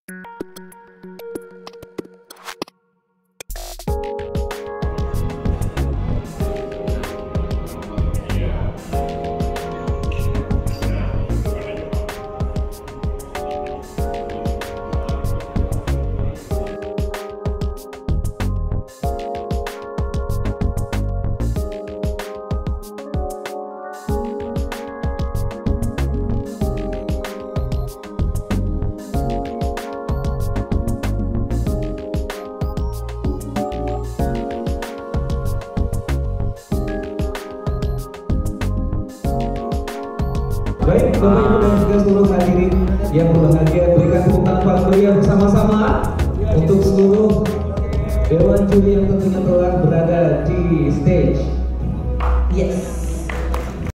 Baik, Bapak Ibu dan juga seluruh hadirin yang berbahagia, berikan tepuk tangan paling meriah bersama-sama untuk seluruh Dewan Juri yang tentunya telah berada di stage. Yes.